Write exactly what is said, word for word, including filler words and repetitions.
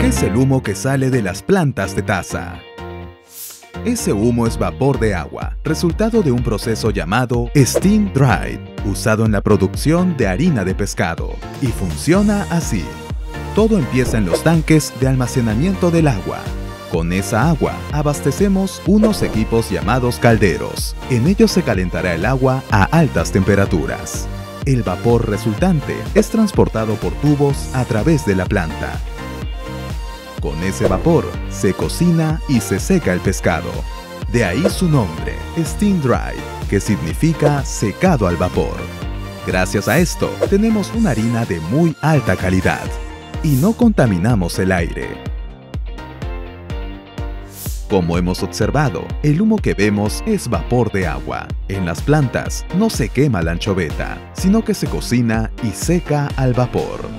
Es el humo que sale de las plantas de taza. Ese humo es vapor de agua, resultado de un proceso llamado steam dried, usado en la producción de harina de pescado, y funciona así. Todo empieza en los tanques de almacenamiento del agua. Con esa agua abastecemos unos equipos llamados calderos. En ellos se calentará el agua a altas temperaturas. El vapor resultante es transportado por tubos a través de la planta. Con ese vapor se cocina y se seca el pescado. De ahí su nombre, steam dried, que significa secado al vapor. Gracias a esto, tenemos una harina de muy alta calidad y no contaminamos el aire. Como hemos observado, el humo que vemos es vapor de agua. En las plantas no se quema la anchoveta, sino que se cocina y seca al vapor.